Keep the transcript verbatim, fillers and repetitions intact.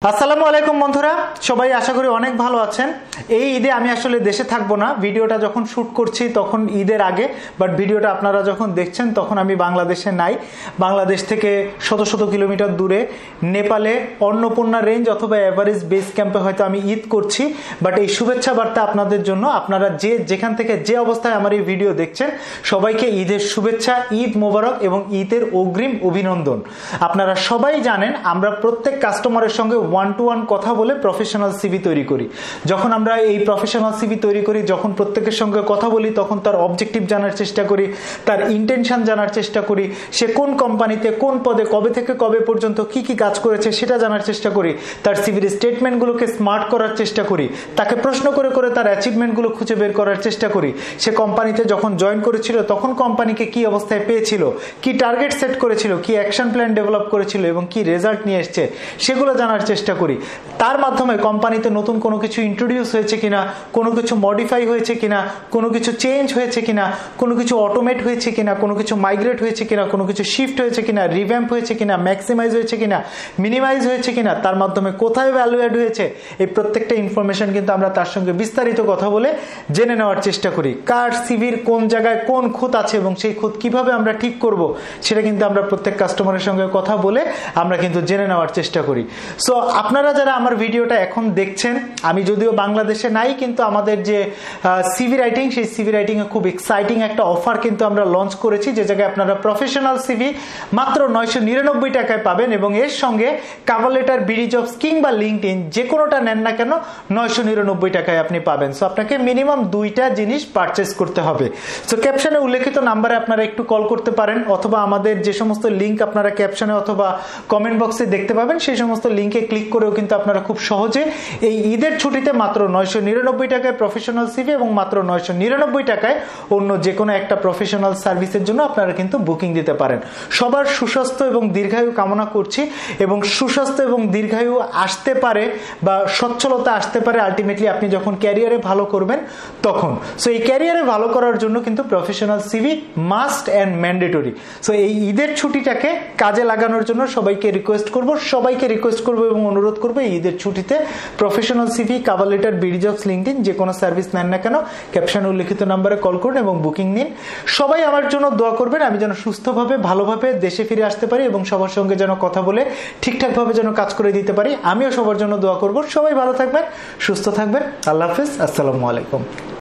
আসসালামু আলাইকুম বন্ধুরা, সবাই আশা করি অনেক ভালো আছেন। এই ঈদে আমি আসলে দেশে থাকবো না, ভিডিওটা যখন শ্যুট করছি তখন ঈদের আগে, বাট ভিডিওটা আপনারা যখন দেখছেন তখন আমি বাংলাদেশে নাই। বাংলাদেশ থেকে শত শত কিলোমিটার দূরে নেপালে অন্নপূর্ণা রেঞ্জ অথবা এভারেস্ট বেস ক্যাম্পে হয়তো আমি ঈদ করছি। বাট এই শুভেচ্ছা বার্তা আপনাদের জন্য, আপনারা যে যেখান থেকে যে অবস্থায় আমার এই ভিডিও দেখছেন সবাইকে ঈদের শুভেচ্ছা, ঈদ মোবারক এবং ঈদের অগ্রিম অভিনন্দন। আপনারা সবাই জানেন আমরা প্রত্যেক কাস্টমারের সঙ্গে ওয়ান টু ওয়ান কথা বলে প্রফেশনাল সিভি তৈরি করি। যখন আমরা এই প্রফেশনাল সিভি তৈরি করি, যখন প্রত্যেকের সঙ্গে কথা বলি, তখন তার অবজেক্টিভ জানার চেষ্টা করি, তার ইন্টেনশন জানার চেষ্টা করি, সে কোন কোম্পানিতে কোন পদে কবে থেকে কবে পর্যন্ত কি কি কাজ করেছে সেটা জানার চেষ্টা করি, তার সিভির স্টেটমেন্টগুলোকে স্মার্ট করার চেষ্টা করি, তাকে প্রশ্ন করে করে তার অ্যাচিভমেন্টগুলো খুঁজে বের করার চেষ্টা করি। সে কোম্পানিতে যখন জয়েন করেছিল তখন কোম্পানিকে কি অবস্থায় পেয়েছিল, কি টার্গেট সেট করেছিল, কি অ্যাকশন প্ল্যান ডেভেলপ করেছিল এবং কি রেজাল্ট নিয়ে এসছে সেগুলো জানার চেষ্টা করি। তার মাধ্যমে কোম্পানিতে নতুন কোনো কিছু ইন্ট্রোডিউস হয়েছে কিনা, কোনো কিছু মডিফাই হয়েছে কিনা, কোনো কিছু চেঞ্জ হয়েছে কিনা, কোনো কিছু অটোমেট হয়েছে কিনা, কোনো কিছু মাইগ্রেট হয়েছে কিনা, কোনো কিছু শিফট হয়েছে কিনা, রিভ্যাম্প হয়েছে কিনা, ম্যাক্সিমাইজ হয়েছে কিনা, মিনিমাইজ হয়েছে কিনা, তার মাধ্যমে কোথায় ভ্যালু অ্যাড হয়েছে, এই প্রত্যেকটা ইনফরমেশন কিন্তু আমরা তার সঙ্গে বিস্তারিত কথা বলে জেনে নেওয়ার চেষ্টা করি। কার সিভির কোন জায়গায় কোন খুঁত আছে এবং সেই খুঁত কিভাবে আমরা ঠিক করব সেটা কিন্তু আমরা প্রত্যেক কাস্টমারের সঙ্গে কথা বলে আমরা কিন্তু জেনে নেওয়ার চেষ্টা করি। সো আপনারা যারা আমার ভিডিওটা এখন দেখছেন, আমি যদিও বাংলাদেশে নাই, কিন্তু আমাদের যে সিভি রাইটিং, সেই সিভি রাইটিং এ খুব এক্সাইটিং একটা অফার কিন্তু আমরা লঞ্চ করেছি, যে জায়গায় আপনারা প্রফেশনাল সিভি মাত্র নয়শো নিরানব্বই টাকায় পাবেন এবং এর সঙ্গে কভার লেটার, বিডি জবস কিংবা লিঙ্কডইন যে কোনোটা নেন না কেন নয়শো নিরানব্বই টাকায় আপনি পাবেন। সো আপনাকে মিনিমাম দুইটা জিনিস পারচেস করতে হবে। সো ক্যাপশনে উল্লেখিত নাম্বারে আপনারা একটু কল করতে পারেন, অথবা আমাদের যে সমস্ত লিঙ্ক আপনারা ক্যাপশনে অথবা কমেন্ট বক্সে দেখতে পাবেন সেই সমস্ত লিঙ্কে ক্লিক করেও কিন্তু আপনারা খুব সহজে এই ঈদের ছুটিতে মাত্র নয়শো নিরানব্বই টাকায় প্রফেশনাল সিভি এবং মাত্র নয়শো নিরানব্বই টাকায় অন্য যে কোনো একটা প্রফেশনাল সার্ভিসের জন্য আপনারা কিন্তু বুকিং দিতে পারেন। সবার সুস্বাস্থ্য এবং দীর্ঘায়ু কামনা করছি, এবং সুস্বাস্থ্য এবং দীর্ঘায়ু আসতে পারে বা সচ্ছলতা আসতে পারে আলটিমেটলি আপনি যখন ক্যারিয়ারে ভালো করবেন তখন। সো এই ক্যারিয়ারে ভালো করার জন্য কিন্তু professional CV must and mandatory. So এই ঈদের ছুটিটাকে কাজে লাগানোর জন্য সবাইকে রিকোয়েস্ট করব সবাইকে রিকোয়েস্ট করবো এবং অনুরোধ করবো ঈদের ছুটিতে professional CV, cover letter, BD jobs, LinkedIn যে কোনো সার্ভিস নেন না কেন ক্যাপশনে উল্লেখিত নাম্বারে কল করুন এবং বুকিং নিন। সবাই আমার জন্য দোয়া করবেন, আমি যেন সুস্থভাবে ভালোভাবে দেশে ফিরে আসতে পারি এবং সবার সঙ্গে যেন কথা বলে ঠিকঠাকভাবে যেন কাজ করে দিতে পারি। আমিও সবার জন্য দোয়া করব। সবাই ভালো থাকবেন, সুস্থ থাকবেন। আল্লাহ হাফেজ, আসসালামু আলাইকুম।